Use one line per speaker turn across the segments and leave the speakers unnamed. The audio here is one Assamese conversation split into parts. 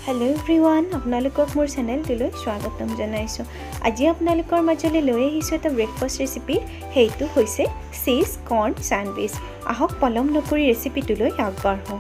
हेलो एवरीवन आपनालोকক मोर चेनेलटुলৈ स्वागतम जनाइছো। আজি आपनालोকৰ মাজলৈ লৈ আহিছো এটা ব্ৰেকফাষ্ট ৰেচিপি। হেইটো হৈছে চীজ কৰ্ন স্যান্ডউইচ। আহক পলম নকৰি ৰেচিপিটোলৈ আগবাঢ়ো।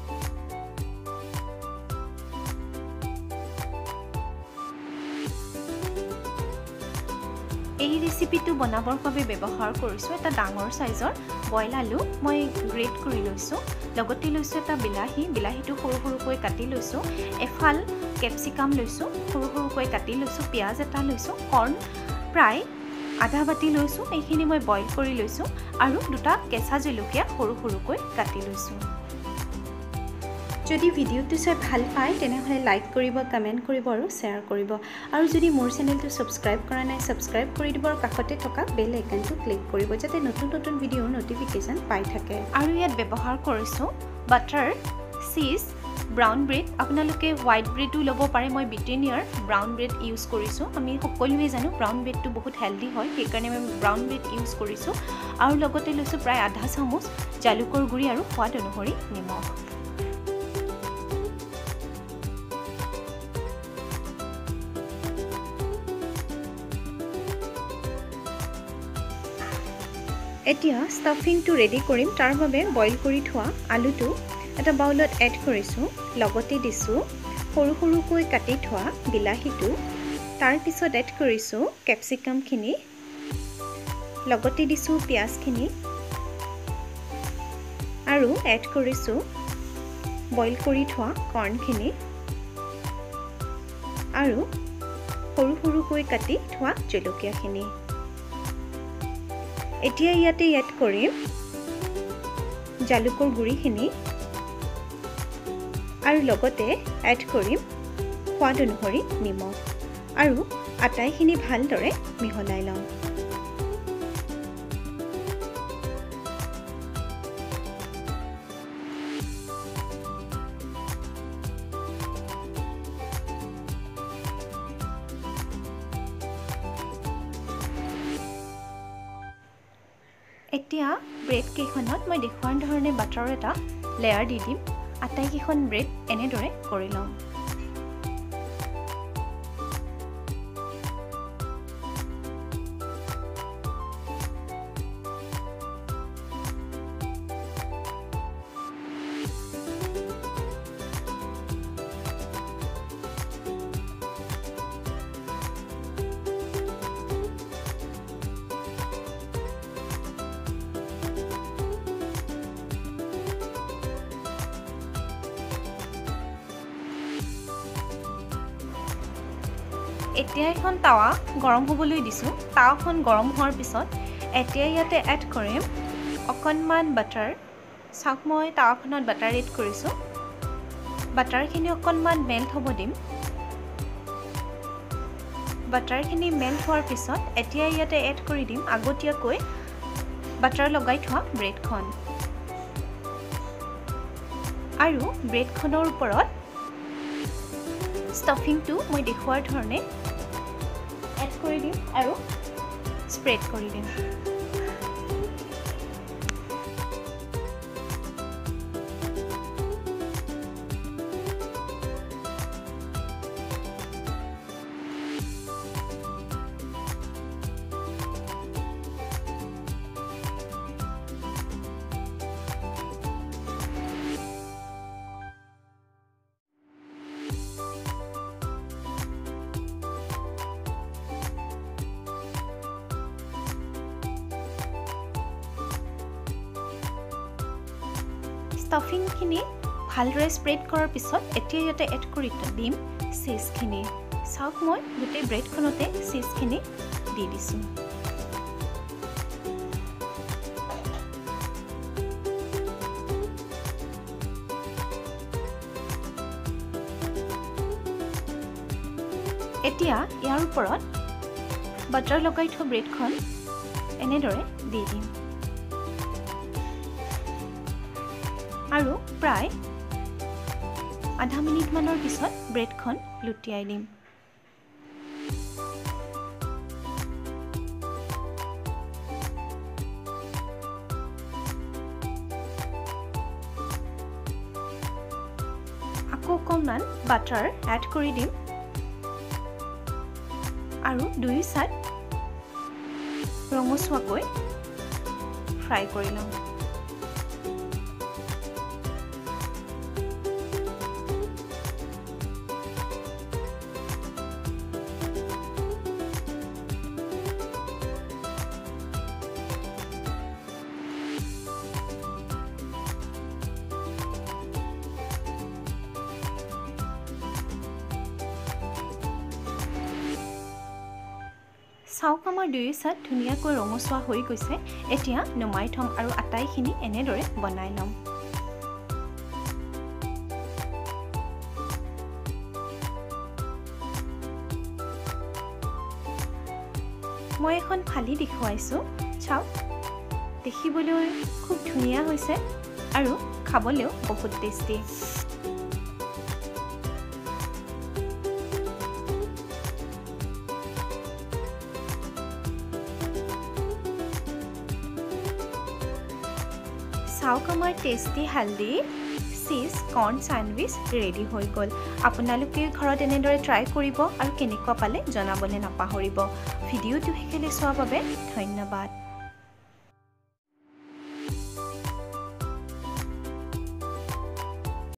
এই ৰেচিপিটো বনাবৰ বাবে ব্যৱহাৰ কৰিছো এটা ডাঙৰ সাইজৰ বইল আলু মই গ্ৰেট কৰি লৈছো। লগতে লৈছো এটা বিলাহীটো সৰু সৰুকৈ কাটি লৈছো। এফাল ক্যাপসিকাম লৈছো সৰু সৰুকৈ কাটি লৈছো। পিয়াজ এটা লৈছো। কৰ্ন প্ৰায় আধা বাটি লৈছো। এইখিনি মই বইল কৰি লৈছো আৰু দুটা কেঁচা জলকীয়া সৰু সৰুকৈ কাটি লৈছো। যদি ভিডিওটো চাই ভাল পায় তেনেহলে লাইক কৰিব, কমেন্ট কৰিব আৰু শেয়াৰ কৰিব। আৰু যদি মোৰ চেনেলটো সাবস্ক্ৰাইব কৰা নাই সাবস্ক্ৰাইব কৰি দিব আৰু কাষতে থকা বেল আইকনটো ক্লিক কৰিব যাতে নতুন নতুন ভিডিওৰ নটিফিকেশন পাই থাকে। আৰু ইয়াত ব্যৱহাৰ কৰিছো বাটাৰ, চীজ, ব্ৰাউন ব্ৰেড। আপোনালোকে হোৱাইট ব্ৰেডও ল'ব পাৰে। মই ব্ৰিটেনিয়াৰ ব্ৰাউন ব্ৰেড ইউজ কৰিছো। আমি সকলোৱে জানো ব্ৰাউন ব্ৰেডটো বহুত হেলদি হয়, সেইকাৰণে মই ব্ৰাউন ব্ৰেড ইউজ কৰিছো। আৰু লগতে লৈছো প্ৰায় আধা চামুচ জালুকৰ গুড়ি আৰু সোৱাদ অনুসৰি নিমখ। এতিয়া ষ্টাফিংটো ৰেডি কৰিম। তাৰ বাবে বইল কৰি থোৱা আলুটো এটা বাউলত এড কৰিছো। লগতে দিছো সৰু সৰুকৈ কাটি থোৱা বিলাহীটো। তাৰ পিছত এড কৰিছো ক্যাপসিকামখিনি। লগতে দিছো পিয়াজখিনি আৰু এড কৰিছো বইল কৰি থোৱা কৰ্নখিনি আৰু সৰু সৰুকৈ কাটি থোৱা জলকীয়াখিনি। এতিয়া ইয়াতে এড কৰিম জালুকৰ গুড়িখিনি আৰু লগতে এড কৰিম সোৱাদ অনুসৰি নিমখ আৰু আটাইখিনি ভালদৰে মিহলাই লম। এতিয়া ব্ৰেড কেইখনত মই দেখুৱাৰ ধৰণে বাটাৰৰ এটা লেয়াৰ দি দিম। আটাইকেইখন ব্ৰেড এনেদৰে কৰি লম। এতিয়া এখন তাৱা গৰম হ'বলৈ দিছো। তাৱাখন গৰম হোৱাৰ পিছত এতিয়া ইয়াতে এড কৰিম অকণমান বাটাৰ। চাওক মই তাৱাখনত বাটাৰ এড কৰিছো। বাটাৰখিনি অকণমান মেল্ট হ'ব দিম। বাটাৰখিনি মেল্ট হোৱাৰ পিছত এতিয়া ইয়াতে এড কৰি দিম আগতীয়াকৈ বাটাৰ লগাই থোৱা ব্ৰেডখন আৰু ব্ৰেডখনৰ ওপৰত ষ্টাফিংটো মই দেখুৱাৰ ধৰণে এড কৰি দিম আৰু স্প্ৰেড কৰি দিম। ষ্টাফিংখিনি ভালদৰে স্প্ৰেড কৰাৰ পিছত এতিয়া ইয়াতে এড কৰি দিম চীজখিনি। চাওক মই গোটেই ব্ৰেডখনতে চীজখিনি দি দিছোঁ। এতিয়া ইয়াৰ ওপৰত বাটাৰ লগাই থোৱা ব্ৰেডখন এনেদৰে দি দিম আৰু প্ৰায় আধা মিনিট মানৰ পিছত ব্ৰেডখন লুটিয়াই দিম। আকৌ অকণমান বাটাৰ এড কৰি দিম আৰু দুই সাইড ৰঙচুৱাকৈ ফ্ৰাই কৰি লওঁ চাওক আমাৰ দুই সাইড ধুনীয়াকৈ ৰঙচুৱা হৈ গৈছে এতিয়া নমাই থম আৰু আটাইখিনি এনেদৰে বনাই লম মই এখন ফালি দেখুৱাইছো চাওক দেখিবলৈ খুব ধুনীয়া হৈছে আৰু খাবলৈও বহুত টেষ্টি চাওক আমাৰ tasty healthy cheese corn sandwich ready হৈ গ'ল আপোনালোকে ঘৰত এনেদৰে ট্ৰাই কৰিব আৰু কেনেকুৱা পালে জনাবলৈ নাপাহৰিব ভিডিঅ'টো শেষলৈ চোৱাৰ বাবে ধন্যবাদ